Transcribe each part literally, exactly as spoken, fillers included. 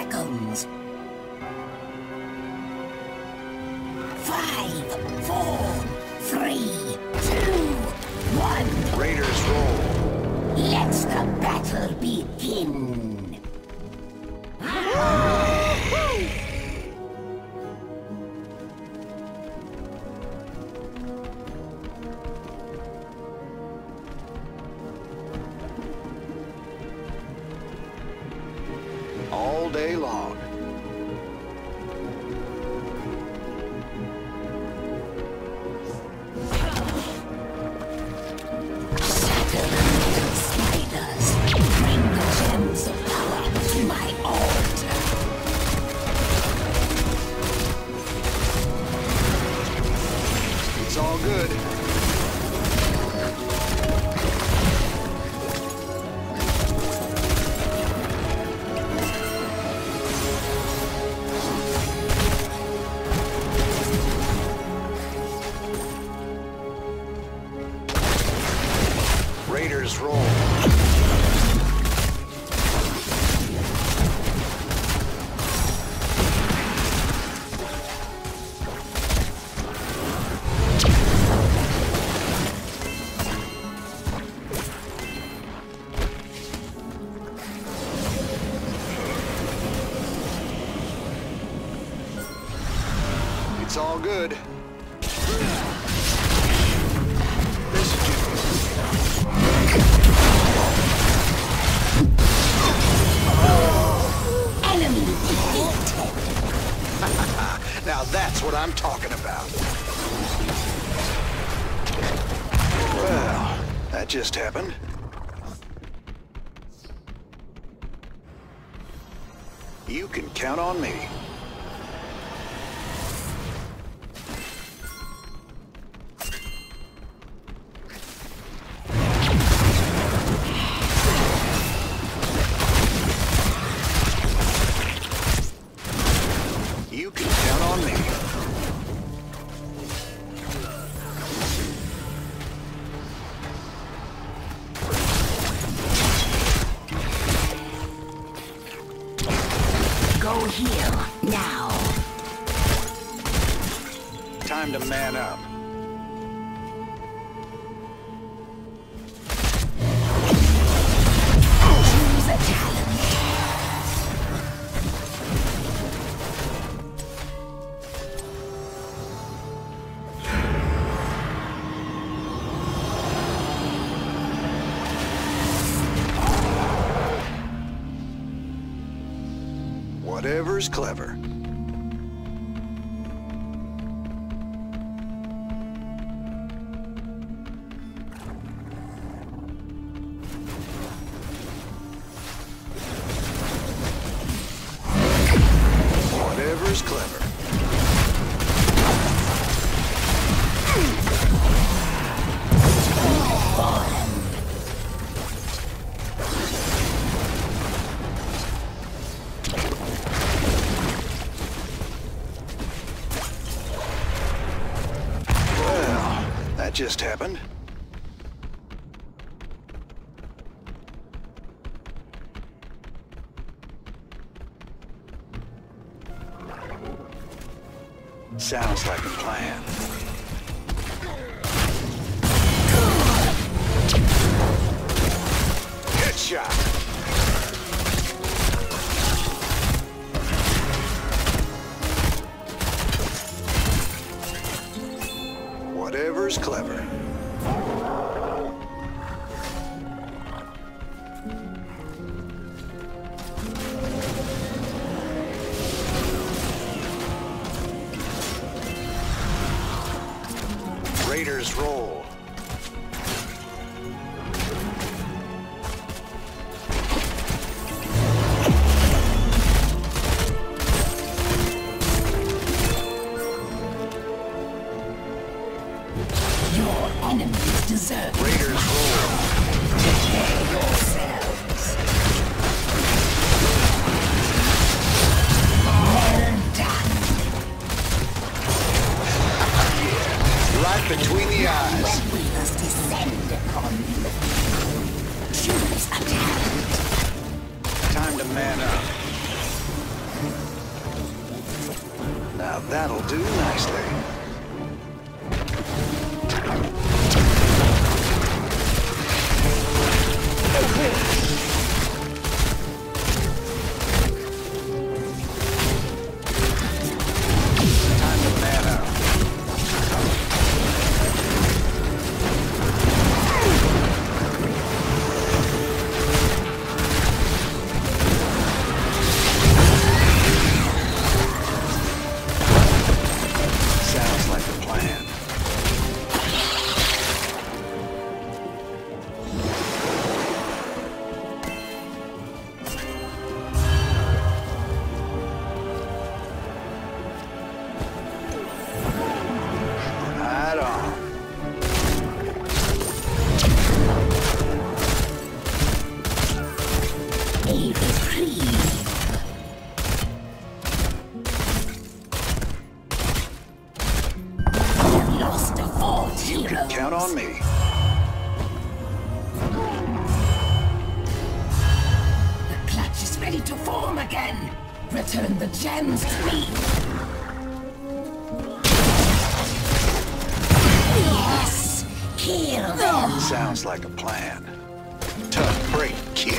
seconds. Five, four, three, two, one. Raiders roll. Let the battle begin. All day long. Spiders, bring the gems of power to my altar. It's all good. Raiders roll. It's all good. Now that's what I'm talking about. Well, that just happened. You can count on me. You can count on me. Go heal now. Time to man up. Choose a talent. Whatever's clever. Whatever's clever. That just happened. Sounds like a plan. Headshot. Whatever's clever. Raiders roll. Your enemies deserve Raiders roll. Prepare yourselves. Well done. Yeah, right between the eyes. When we must descend upon you. Choose a talent. Time to man up. Now that'll do nicely. Time to man up. Sounds like a plan. Right on. A reprieve. I've lost a fault hero. Count on me. The clutch is ready to form again. Return the gems to me. Yes, kill them. Sounds like a plan. Tough break, kid.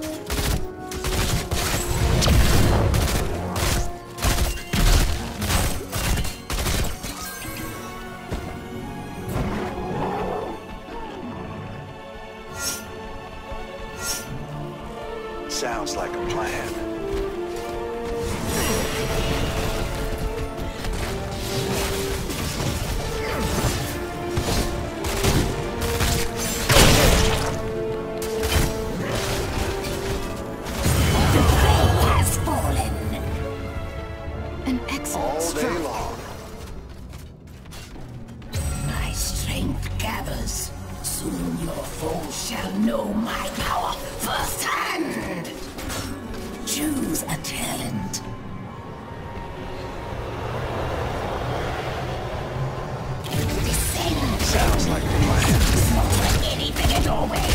Sounds like a plan. The prey has fallen. An excellent All day strike. long. My strength gathers. Soon your foes shall know my power firsthand. Choose a talent. Descend. Sounds like a plan. Slaughter anything in your way.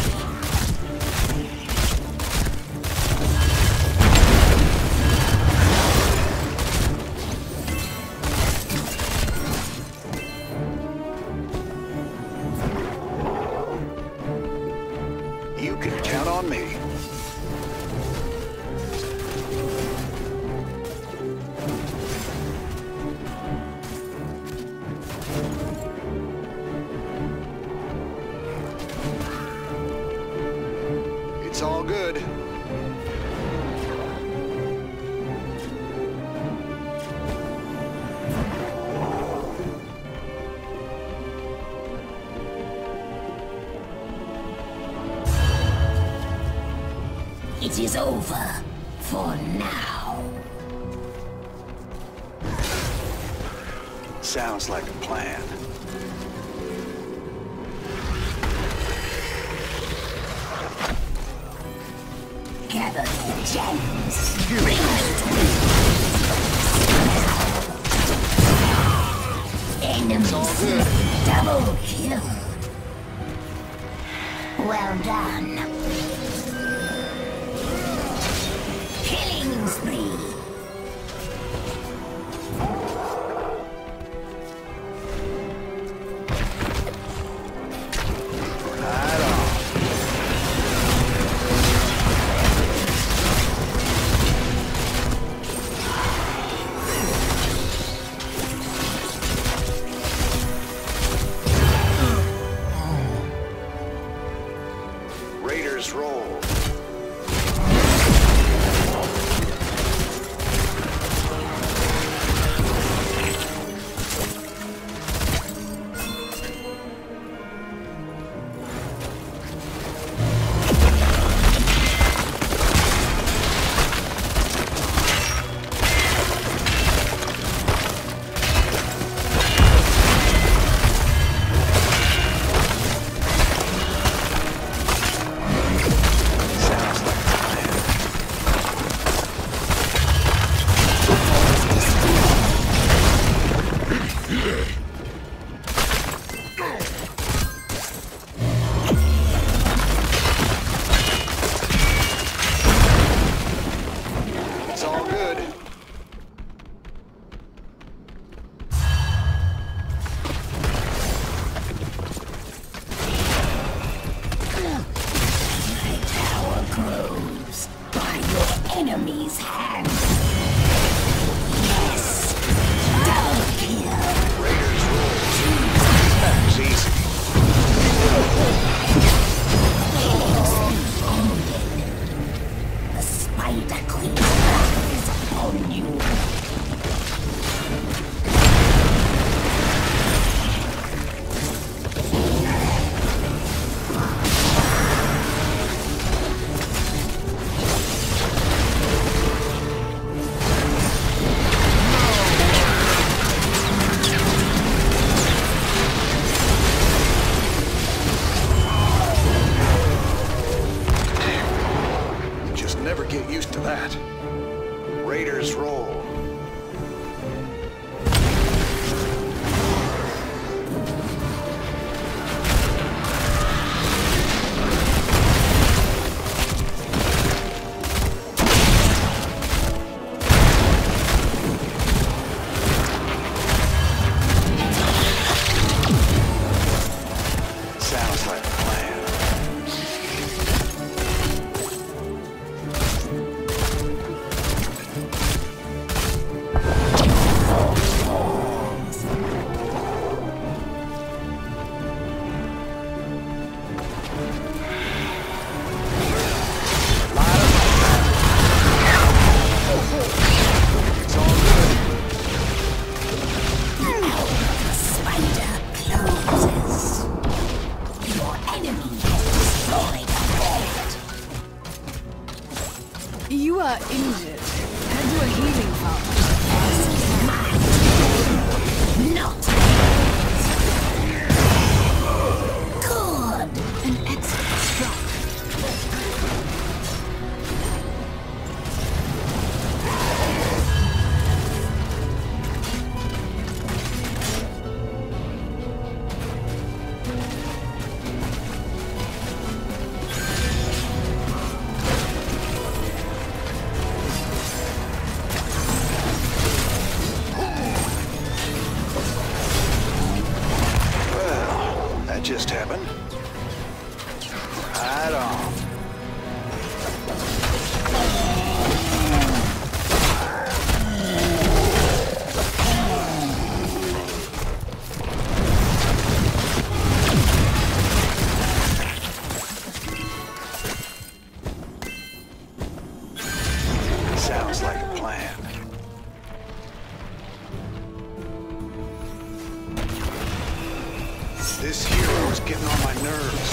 You can count on me. It's all good. It is over for now. Sounds like a plan. Gather the gems. Bring them to me. Enemies. Double kill. Well done. Killing spree. Right on. Raiders roll. moving. Right on. Sounds like a plan. This hero is getting on my nerves.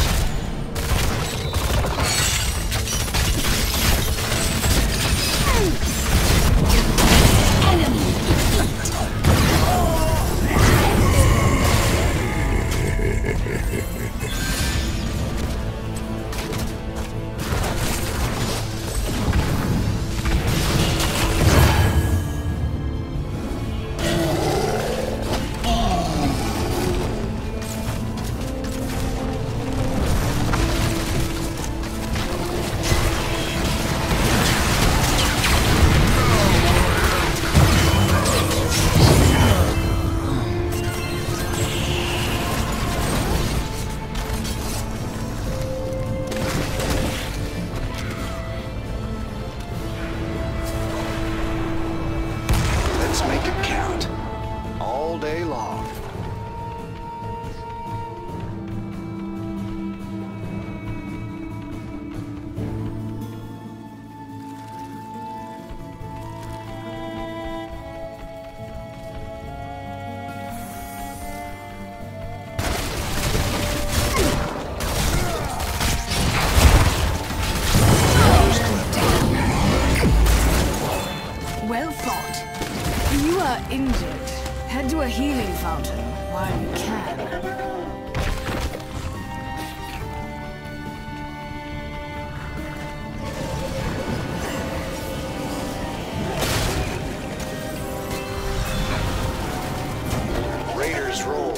Let's make it count. All day long. Well fought. You are injured. Head to a healing fountain while you can. Raiders roll.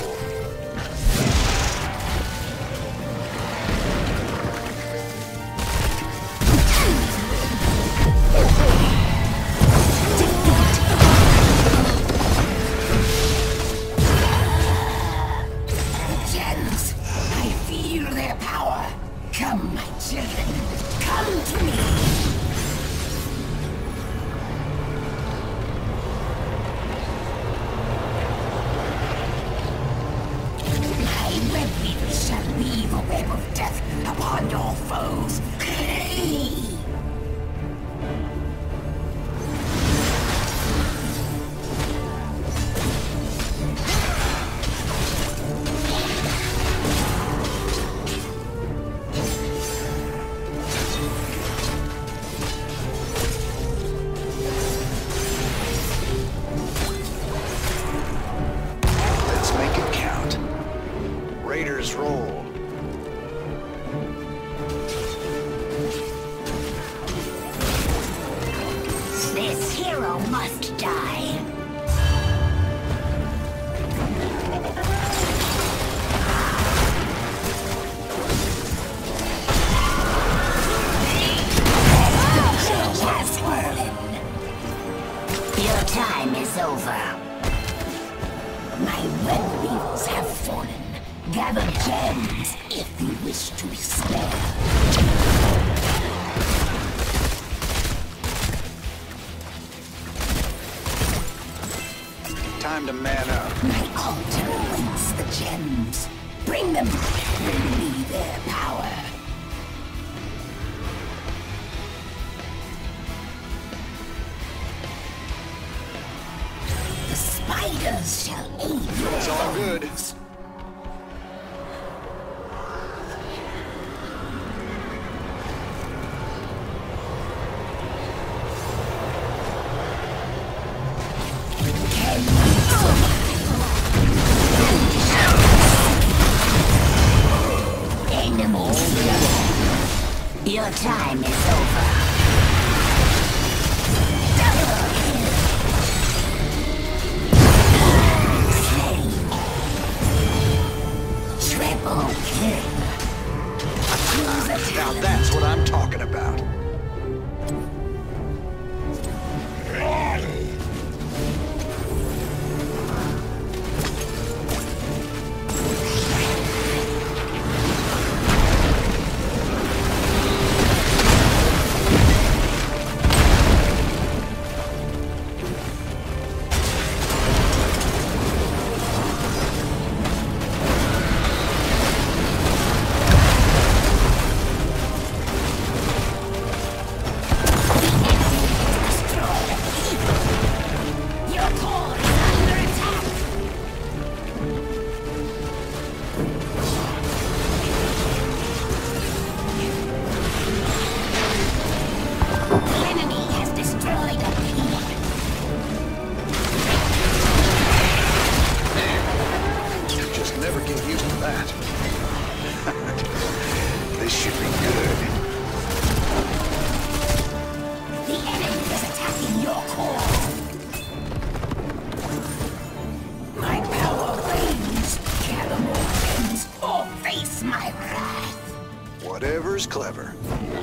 Gems, I feel their power. Come, my children, come to me. My web weavers shall weave a web of death upon your foes. Let's make it count. Raiders roll. This hero must die. Has fallen. Your time is over. My web weavers have fallen. Gather gems if you wish to be spared. Time to man up. My altar awaits the gems. Bring them. Bring me their power. The spiders shall aid your It's all good. goals. Can you survive? Enemies slain. Your time is over. Double kill. Slain. Triple kill. Choose a Now talent. that's what I'm talking about. Whatever's clever.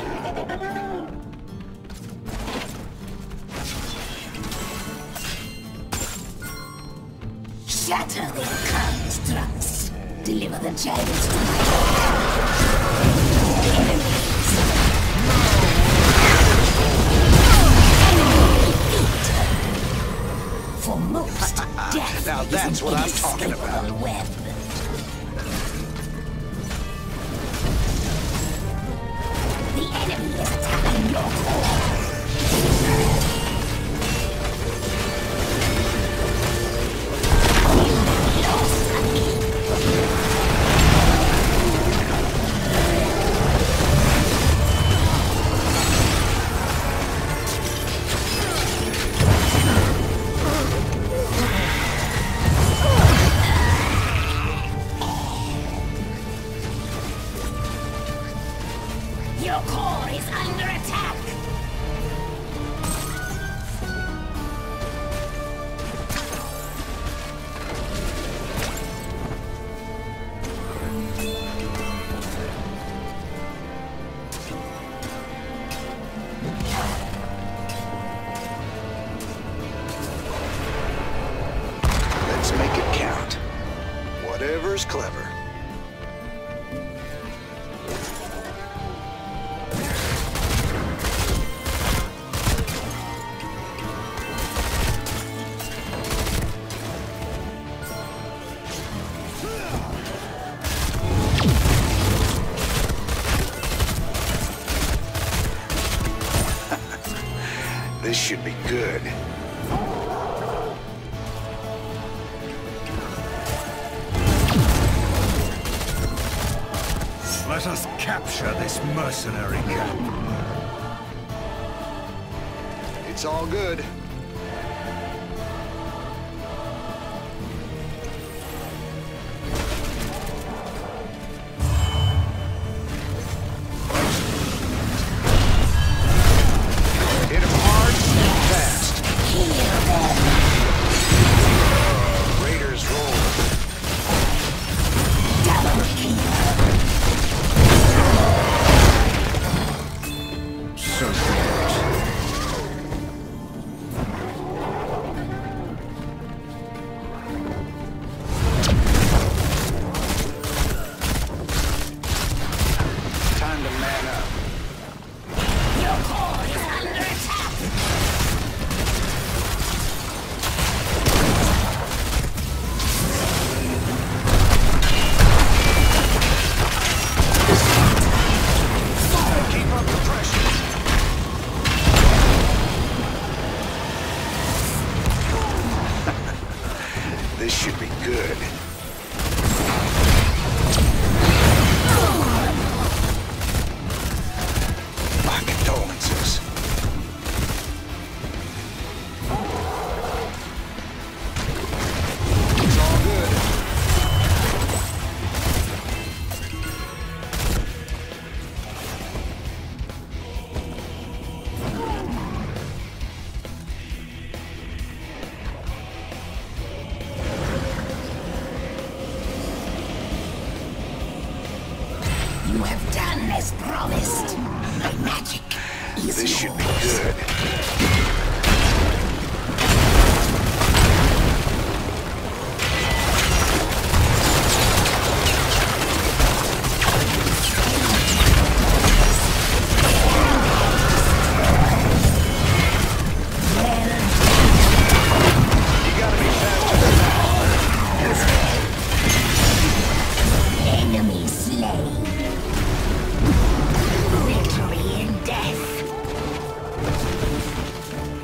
Shatter their constructs. Deliver the gems to my enemies. Enemy defeated. For most, death Now that's is an what I'm talking about. inescapable web. The enemy is attacking your core. Your core is under attack! Let's make it count. Whatever's clever. This should be good. Let us capture this mercenary camp. It's all good. Hit 'em hard and fast. Raiders roll. Double kill. So good. Time to man up. Your core is under attack! Keep up the pressure. This should be good. My condolences. It's all good. You have done as promised. My magic is This should be yours. good. You gotta be faster than that. Enemy slain. Victory in death.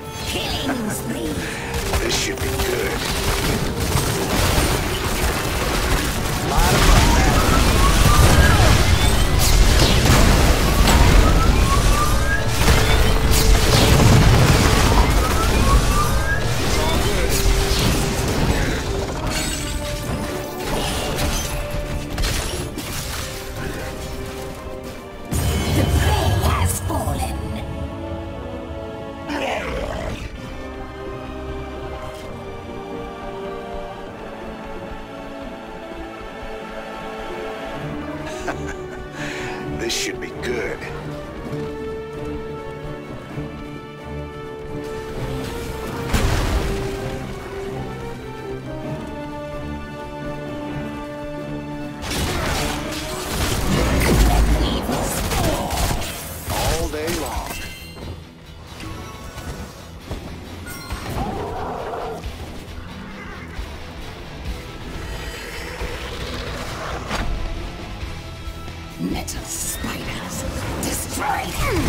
Metal spiders, destroy them!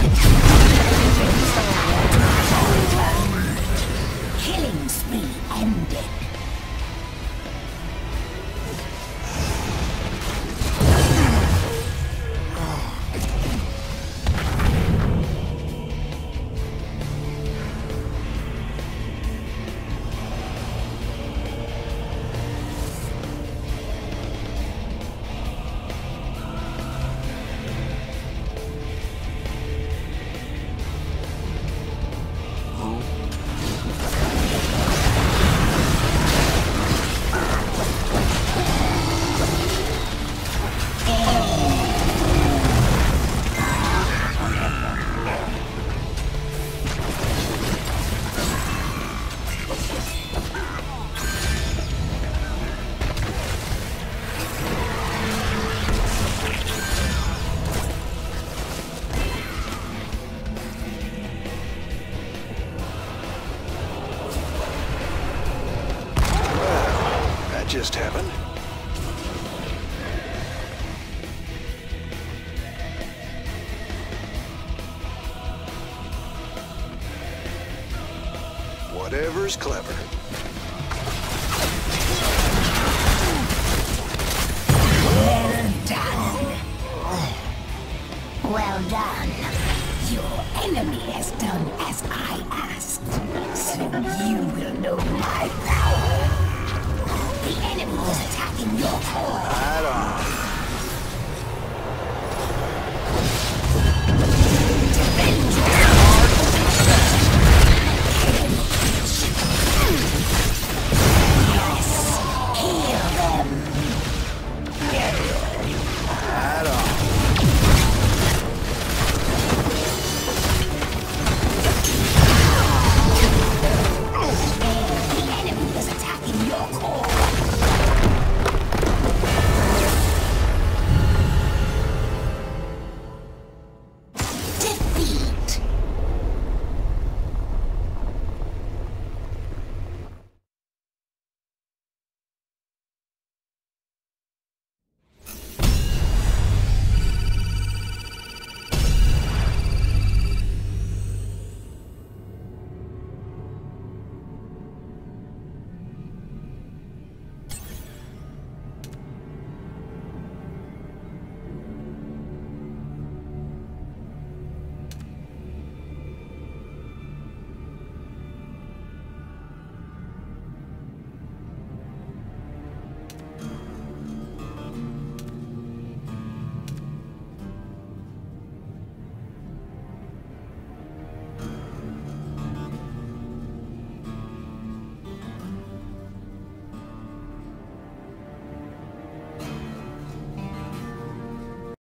Killing spree ended. Just happened. Whatever's clever. Well done. Well done. Your enemy has done as I asked, so you will know my power. The enemy is attacking your core.